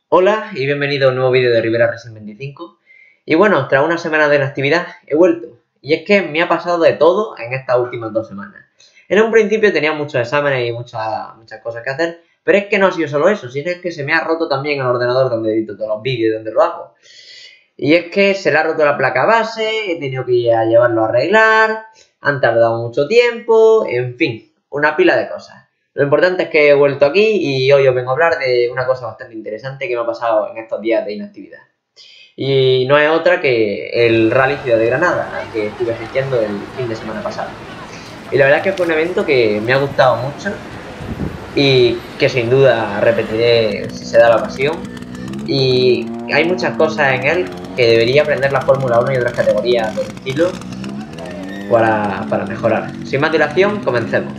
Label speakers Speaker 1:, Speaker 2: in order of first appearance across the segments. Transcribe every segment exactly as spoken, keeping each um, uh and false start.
Speaker 1: Hola y bienvenido a un nuevo vídeo de Rivera Racing veinticinco. Y bueno, tras una semana de inactividad he vuelto. Y es que me ha pasado de todo en estas últimas dos semanas. En un principio tenía muchos exámenes y muchas, muchas cosas que hacer, pero es que no ha sido solo eso, sino es que se me ha roto también el ordenador donde edito todos los vídeos y donde lo hago. Y es que se le ha roto la placa base, he tenido que ir a llevarlo a arreglar, han tardado mucho tiempo, en fin, una pila de cosas. Lo importante es que he vuelto aquí y hoy os vengo a hablar de una cosa bastante interesante que me ha pasado en estos días de inactividad. Y no es otra que el Rally Ciudad de Granada, al que estuve asistiendo el fin de semana pasado. Y la verdad es que fue un evento que me ha gustado mucho y que sin duda repetiré si se da la ocasión. Y hay muchas cosas en él que debería aprender la Fórmula uno y otras categorías del estilo para, para mejorar. Sin más dilación, comencemos.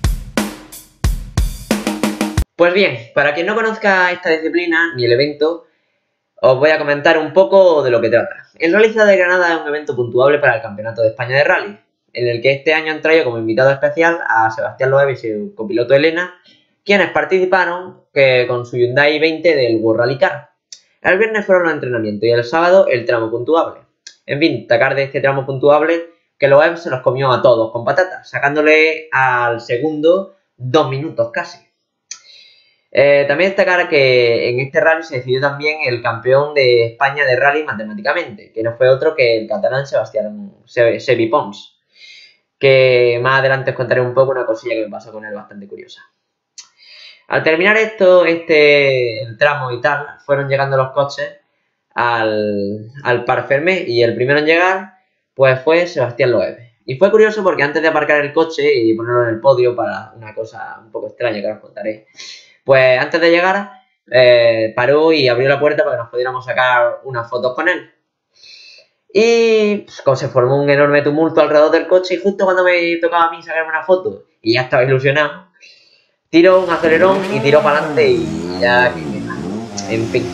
Speaker 1: Pues bien, para quien no conozca esta disciplina ni el evento, os voy a comentar un poco de lo que trata. El Rally Ciudad de Granada es un evento puntuable para el Campeonato de España de Rally, en el que este año han traído como invitado especial a Sebastián Loeb y su copiloto Elena, quienes participaron que, con su Hyundai veinte del World Rally Car. El viernes fueron los entrenamientos y el sábado el tramo puntuable. En fin, destacar de este tramo puntuable que Loeb se los comió a todos con patatas, sacándole al segundo dos minutos casi. Eh, también destacar que en este rally se decidió también el campeón de España de rally matemáticamente, que no fue otro que el catalán Sebastián Sevi Pons, que más adelante os contaré un poco una cosilla que me pasó con él bastante curiosa. Al terminar esto, este el tramo y tal, fueron llegando los coches al, al Parc Fermé y el primero en llegar pues fue Sebastián Loeb. Y fue curioso porque antes de aparcar el coche y ponerlo en el podio para una cosa un poco extraña que os contaré, pues antes de llegar eh, paró y abrió la puerta para que nos pudiéramos sacar unas fotos con él. Y pues, como se formó un enorme tumulto alrededor del coche y justo cuando me tocaba a mí sacarme una foto y ya estaba ilusionado, tiró un acelerón y tiró para adelante y ya, en fin.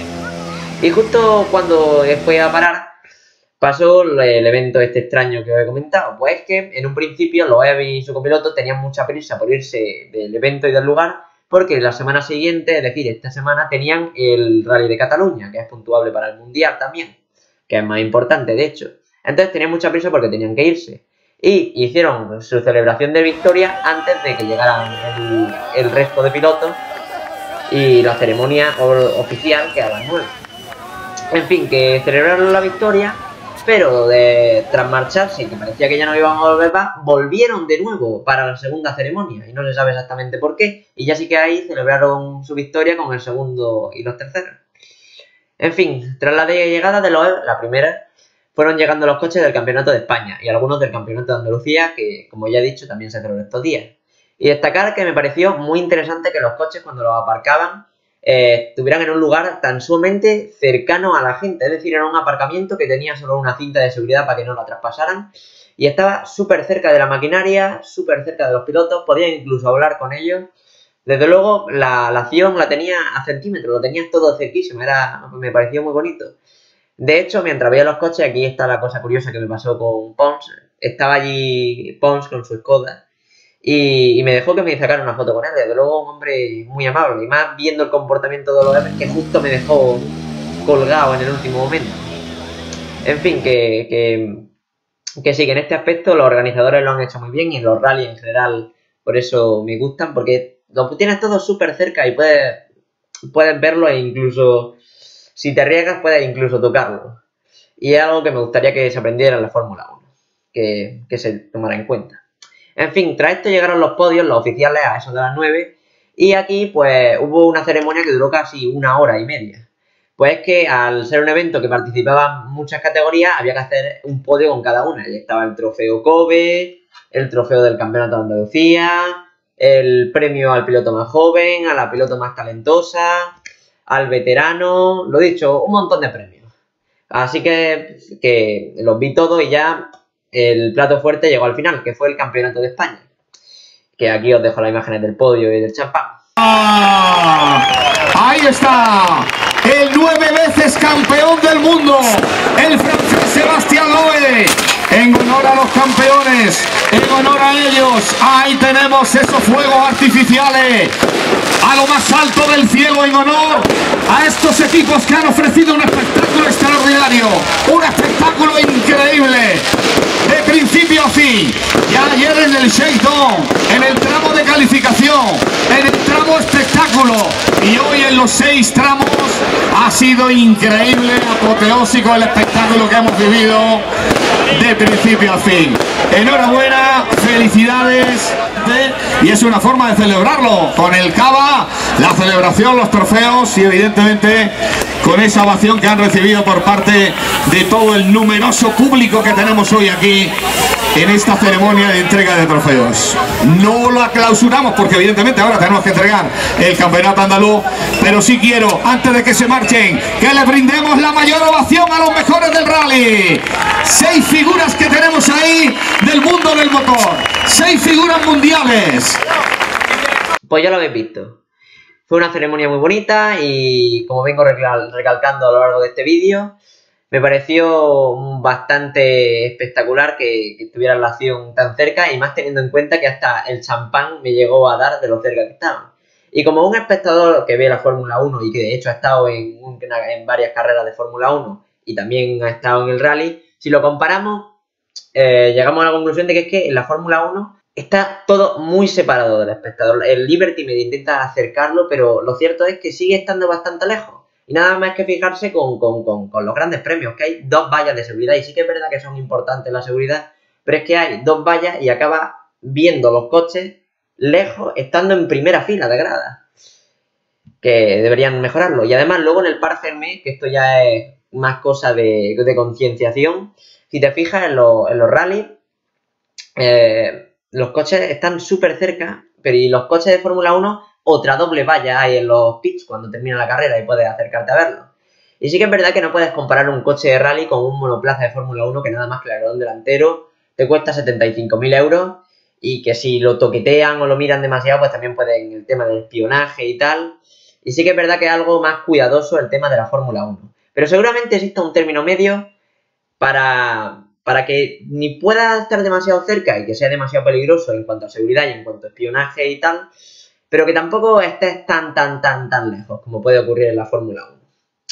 Speaker 1: Y justo cuando fue a parar, pasó el evento este extraño que os he comentado. Pues es que en un principio Loeb y su copiloto tenían mucha prisa por irse del evento y del lugar, porque la semana siguiente, es decir, esta semana, tenían el Rally de Cataluña, que es puntuable para el Mundial también, que es más importante, de hecho. Entonces tenían mucha prisa porque tenían que irse. Y hicieron su celebración de victoria antes de que llegaran el, el resto de pilotos y la ceremonia oficial, que a las nueve. En fin, que celebraron la victoria, pero de, tras marcharse, que parecía que ya no iban a volver más, volvieron de nuevo para la segunda ceremonia, y no se sabe exactamente por qué, y ya sí que ahí celebraron su victoria con el segundo y los terceros. En fin, tras la llegada de Loeb, la primera, fueron llegando los coches del Campeonato de España, y algunos del Campeonato de Andalucía, que como ya he dicho, también se celebró estos días. Y destacar que me pareció muy interesante que los coches, cuando los aparcaban, Eh, estuvieran en un lugar tan sumamente cercano a la gente, es decir, era un aparcamiento que tenía solo una cinta de seguridad para que no la traspasaran y estaba súper cerca de la maquinaria, súper cerca de los pilotos, podían incluso hablar con ellos. Desde luego la, la acción la tenía a centímetros, lo tenía todo cerquísimo, era, me pareció muy bonito. De hecho, mientras veía los coches, aquí está la cosa curiosa que me pasó con Pons, estaba allí Pons con su Skoda. Y, y me dejó que me sacara una foto con él. Desde luego un hombre muy amable, y más viendo el comportamiento de los demás, que justo me dejó colgado en el último momento. En fin, que, que, que sí, que en este aspecto los organizadores lo han hecho muy bien, y los rallies en general por eso me gustan, porque lo tienes todo súper cerca y puedes, puedes verlo e incluso, si te arriesgas, puedes incluso tocarlo. Y es algo que me gustaría que se aprendiera en la Fórmula uno, que, que se tomara en cuenta. En fin, tras esto llegaron los podios, los oficiales, a eso de las nueve, y aquí pues hubo una ceremonia que duró casi una hora y media. Pues es que al ser un evento que participaban muchas categorías, había que hacer un podio con cada una. Y estaba el trofeo Kobe, el trofeo del Campeonato de Andalucía, el premio al piloto más joven, a la piloto más talentosa, al veterano, lo dicho, un montón de premios. Así que, que los vi todos y ya el plato fuerte llegó al final, que fue el Campeonato de España. Que aquí os dejo las imágenes del podio y del champán.
Speaker 2: ¡Ah! ¡Ahí está! El nueve veces campeón del mundo, el francés Sebastián Loeb. En honor a los campeones, en honor a ellos, ahí tenemos esos fuegos artificiales. a lo más alto del cielo en honor a estos equipos que han ofrecido un espectáculo extraordinario, un espectáculo increíble, de principio a fin. Ya ayer en el shakedown, en el tramo de calificación, en el tramo espectáculo y hoy en los seis tramos ha sido increíble, apoteósico el espectáculo que hemos vivido de principio a fin. Enhorabuena, felicidades, y es una forma de celebrarlo con el cava, la celebración, los trofeos y evidentemente con esa ovación que han recibido por parte de todo el numeroso público que tenemos hoy aquí en esta ceremonia de entrega de trofeos. No la clausuramos porque evidentemente ahora tenemos que entregar el campeonato andaluz, pero sí quiero, antes de que se marchen, que le brindemos la mayor ovación a los mejores del rally. Seis figuras que tenemos ahí del mundo del motor, seis figuras mundiales.
Speaker 1: Pues ya lo habéis visto. Fue una ceremonia muy bonita y como vengo recalcando a lo largo de este vídeo, me pareció bastante espectacular que, que estuviera la acción tan cerca y más teniendo en cuenta que hasta el champán me llegó a dar de lo cerca que estaban. Y como un espectador que ve la Fórmula uno y que de hecho ha estado en, un, en varias carreras de Fórmula uno y también ha estado en el rally, si lo comparamos, eh, llegamos a la conclusión de que es que en la Fórmula uno está todo muy separado del espectador. El Liberty Media intenta acercarlo, pero lo cierto es que sigue estando bastante lejos. Y nada más que fijarse con, con, con, con los grandes premios, que hay dos vallas de seguridad. Y sí que es verdad que son importantes la seguridad, pero es que hay dos vallas y acaba viendo los coches lejos, estando en primera fila de grada. Que deberían mejorarlo. Y además luego en el Parc Fermé, que esto ya es más cosa de, de concienciación, si te fijas en, lo, en los rallies, eh, los coches están súper cerca, pero y los coches de Fórmula uno, otra doble valla hay en los pits cuando termina la carrera y puedes acercarte a verlo. Y sí que es verdad que no puedes comparar un coche de rally con un monoplaza de Fórmula uno que nada más que el alerón delantero te cuesta setenta y cinco mil euros y que si lo toquetean o lo miran demasiado pues también pueden el tema del espionaje y tal. Y sí que es verdad que es algo más cuidadoso el tema de la Fórmula uno. Pero seguramente exista un término medio para... para que ni pueda estar demasiado cerca y que sea demasiado peligroso en cuanto a seguridad y en cuanto a espionaje y tal, pero que tampoco estés tan, tan, tan, tan lejos como puede ocurrir en la Fórmula uno.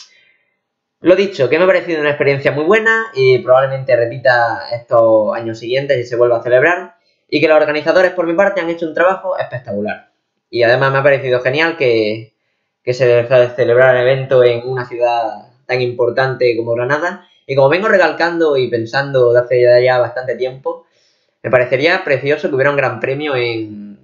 Speaker 1: Lo dicho, que me ha parecido una experiencia muy buena y probablemente repita estos años siguientes y se vuelva a celebrar, y que los organizadores por mi parte han hecho un trabajo espectacular. Y además me ha parecido genial que, que se celebrara el evento en una ciudad tan importante como Granada. Y como vengo recalcando y pensando de hace ya bastante tiempo, me parecería precioso que hubiera un gran premio en,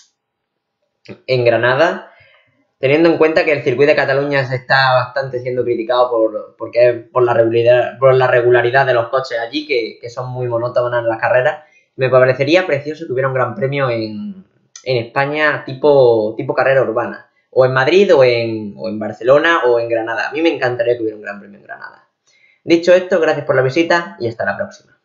Speaker 1: en Granada, teniendo en cuenta que el circuito de Cataluña se está bastante siendo criticado por, porque, por, la regularidad, por la regularidad de los coches allí, que, que son muy monótonas en las carreras. Me parecería precioso que hubiera un gran premio en, en España tipo, tipo carrera urbana, o en Madrid, o en, o en Barcelona, o en Granada. A mí me encantaría que hubiera un gran premio en Granada. Dicho esto, gracias por la visita y hasta la próxima.